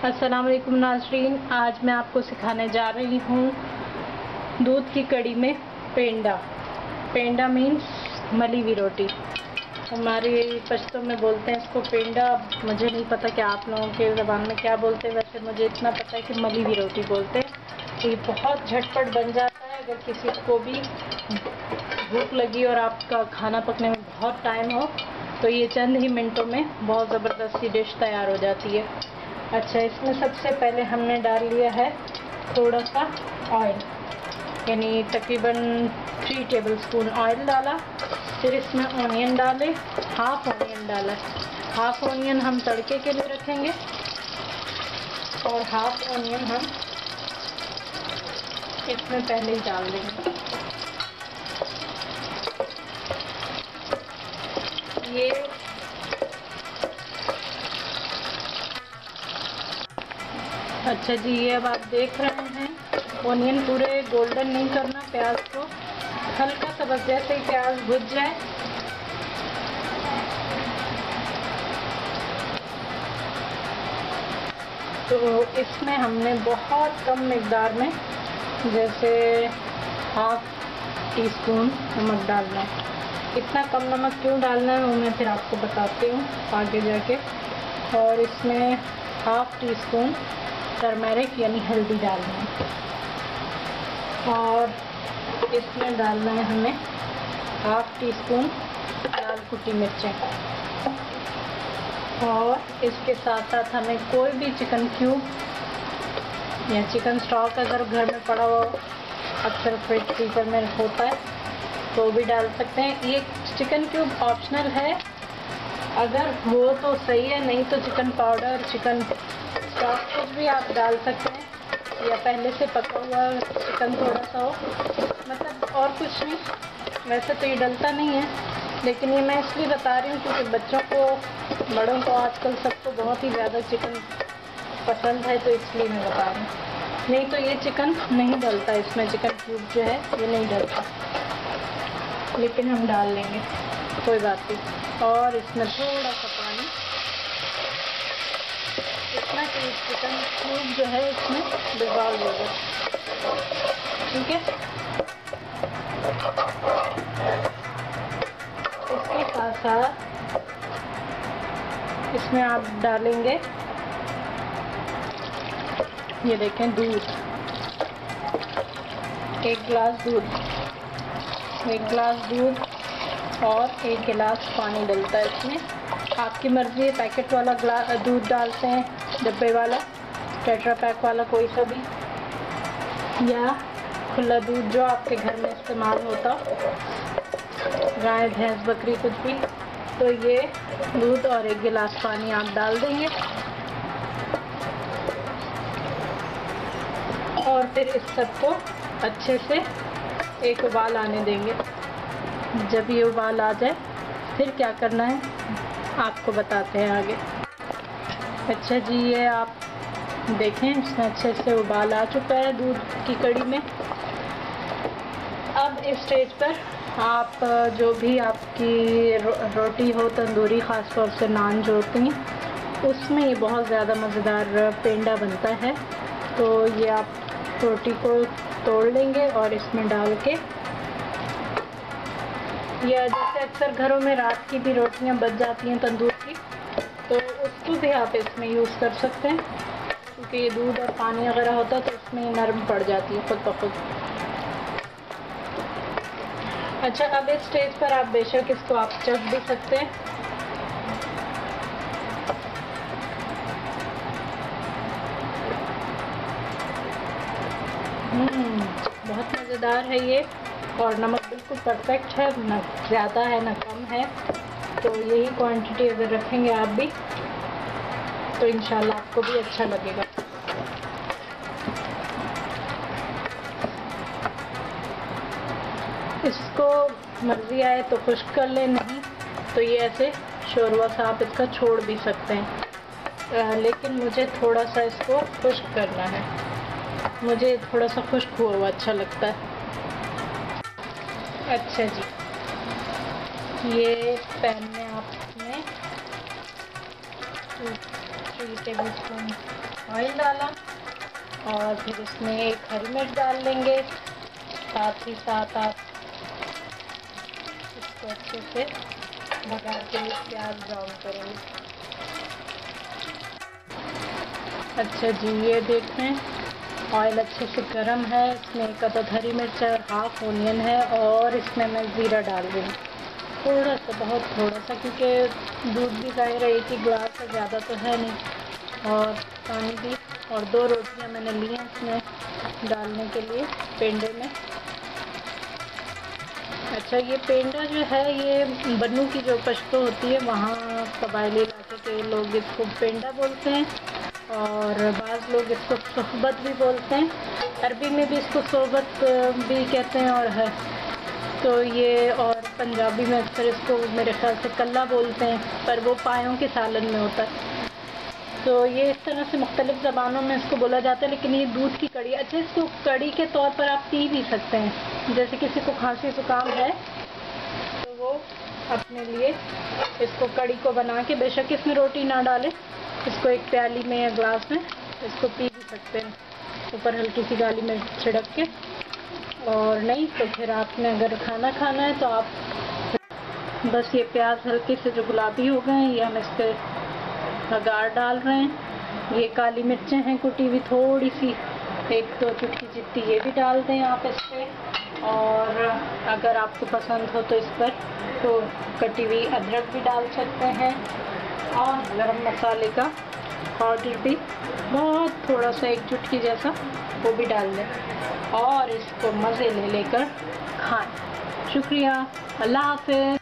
अस्सलाम वालेकुम नाज़रीन, आज मैं आपको सिखाने जा रही हूँ दूध की कड़ी में पेंडा। पेंडा मीन्स मली हुई रोटी। हमारे पश्तो में बोलते हैं इसको पेंडा। मुझे नहीं पता कि आप लोगों के ज़बान में क्या बोलते हैं, वैसे मुझे इतना पता है कि मली हुई रोटी बोलते हैं। तो ये बहुत झटपट बन जाता है। अगर किसी को भी भूख लगी और आपका खाना पकने में बहुत टाइम हो तो ये चंद ही मिनटों में बहुत ज़बरदस्त सी डिश तैयार हो जाती है। अच्छा, इसमें सबसे पहले हमने डाल लिया है थोड़ा सा ऑयल, यानी तकरीबन 3 टेबलस्पून ऑयल डाला। फिर इसमें ऑनियन डाले, हाफ ऑनियन डाला। हाफ ऑनियन हम तड़के के लिए रखेंगे और हाफ ऑनियन हम इसमें पहले ही डाल देंगे। ये अच्छा जी, ये अब आप देख रहे हैं ऑनियन पूरे गोल्डन नहीं करना, प्याज को हल्का सा, बस जैसे ही प्याज भुज जाए तो इसमें हमने बहुत कम मिकदार में, जैसे हाफ टी स्पून नमक डालना है। इतना कम नमक क्यों डालना है वो मैं फिर आपको बताती हूँ आगे जाके। और इसमें हाफ टी स्पून टर्मेरिक यानी हल्दी डालना है और इसमें डालना है हमें हाफ टी स्पून लाल कुटी मिर्चें। और इसके साथ साथ हमें कोई भी चिकन क्यूब या चिकन स्टॉक अगर घर में पड़ा हुआ हो, अक्सर फ्रीजर में होता है तो भी डाल सकते हैं। ये चिकन क्यूब ऑप्शनल है, अगर हो तो सही है, नहीं तो चिकन पाउडर, चिकन स्टॉक कुछ भी आप डाल सकते हैं, या पहले से पका हुआ चिकन थोड़ा सा हो, मतलब और कुछ नहीं। वैसे तो ये डलता नहीं है, लेकिन ये मैं इसलिए बता रही हूँ क्योंकि बच्चों को, बड़ों को, आजकल सबको बहुत ही ज़्यादा चिकन पसंद है, तो इसलिए मैं बता रही हूँ। नहीं तो ये चिकन नहीं डलता, इसमें चिकन क्यूब जो है ये नहीं डलता, लेकिन हम डाल लेंगे, कोई बात नहीं। और इसमें थोड़ा सा पानी, इतना कि चिकन क्यूब जो है इसमें डिज़ोल्व हो जाए, ठीक है। इसके साथ साथ इसमें आप डालेंगे, ये देखें, दूध, 1 गिलास दूध, 1 गिलास दूध और 1 गिलास पानी डलता है इसमें। आपकी मर्ज़ी है, पैकेट वाला दूध डालते हैं, डब्बे वाला, टेट्रा पैक वाला कोई सा भी, या खुला दूध जो आपके घर में इस्तेमाल होता, गाय, भैंस, बकरी, कुछ भी। तो ये दूध और 1 गिलास पानी आप डाल देंगे और फिर इस सबको अच्छे से एक उबाल आने देंगे। जब ये उबाल आ जाए फिर क्या करना है आपको बताते हैं आगे। अच्छा जी, ये आप देखें इसमें अच्छे से उबाल आ चुका है दूध की कड़ी में। अब इस स्टेज पर आप जो भी आपकी रोटी हो, तंदूरी, ख़ास तौर से नान जो होती हैं, उसमें ये बहुत ज़्यादा मज़ेदार पेंडा बनता है। तो ये आप रोटी को तोड़ लेंगे और इसमें डाल के, या जैसे अक्सर घरों में रात की भी रोटियां बच जाती हैं तंदूर की, तो उसको भी आप इसमें यूज़ कर सकते हैं, क्योंकि ये दूध और पानी वगैरह होता है तो इसमें नरम पड़ जाती है खुद ब खुद। अच्छा, अब इस स्टेज पर आप बेशक इसको आप चख भी सकते हैं। बहुत मज़ेदार है ये, और नमक बिल्कुल परफेक्ट है, ना ज़्यादा है ना कम है। तो यही क्वांटिटी अगर रखेंगे आप भी तो इंशाल्लाह आपको भी अच्छा लगेगा। इसको मर्ज़ी आए तो खुश्क कर लें, नहीं तो ये ऐसे शोरबा सा आप इसका छोड़ भी सकते हैं, लेकिन मुझे थोड़ा सा इसको खुश्क करना है, मुझे थोड़ा सा खुश्क हुआ अच्छा लगता है। अच्छा जी, ये पैन में आपने 3 टेबलस्पून ऑयल डाला और फिर इसमें एक हरी मिर्च डाल लेंगे, साथ ही साथ आप इसको अच्छे से भगा के प्याज ब्राउन करेंगे। अच्छा जी, ये देखें ऑयल अच्छे से गर्म है, इसमें एक अदद हरी मिर्च और हाफ ऑनियन है और इसमें मैं ज़ीरा डाल रही हूँ, थोड़ा सा, बहुत थोड़ा सा, क्योंकि दूध भी ज़ाहिर है 1 ही ग्लास है, ज़्यादा तो है नहीं, और पानी भी, और 2 रोटियाँ मैंने ली हैं इसमें डालने के लिए पेंडे में। अच्छा, ये पेंडा जो है ये बन्नू की जो पश्तो होती है वहाँ कबायली इलाके के लोग इसको पेंडा बोलते हैं और बाज़ लोग इसको सोहबत भी बोलते हैं, अरबी में भी इसको सोहबत भी कहते हैं और है तो ये, और पंजाबी में अक्सर इसको मेरे ख्याल से कल्ला बोलते हैं, पर वो पायों के सालन में होता है। तो ये इस तरह से मुख्तलिफ़ ज़बानों में इसको बोला जाता है, लेकिन ये दूध की कड़ी। अच्छा, इसको कड़ी के तौर पर आप पी भी सकते हैं, जैसे किसी को खांसी ज़ुकाम है तो वो अपने लिए इसको कड़ी को बना के, बेशक इसमें रोटी ना डालें, इसको एक प्याली में या ग्लास में इसको पी भी सकते हैं, ऊपर हल्की सी काली मिर्च छिड़क के। और नहीं तो फिर आपने अगर खाना खाना है तो आप बस ये प्याज हल्के से जो गुलाबी हो गए हैं ये हम इस पर भगार डाल रहे हैं। ये काली मिर्चें हैं कुटी हुई थोड़ी सी, 1-2 चुटकी जितनी ये भी डाल दें आप इस पर, और अगर आपको पसंद हो तो इस पर तो कटी हुई अदरक भी डाल सकते हैं, और गरम मसाले का पाउडर भी बहुत थोड़ा सा, 1 चुटकी जैसा, वो भी डाल दें और इसको मज़े ले लेकर खाएं। शुक्रिया, अल्लाह हाफ़िज़।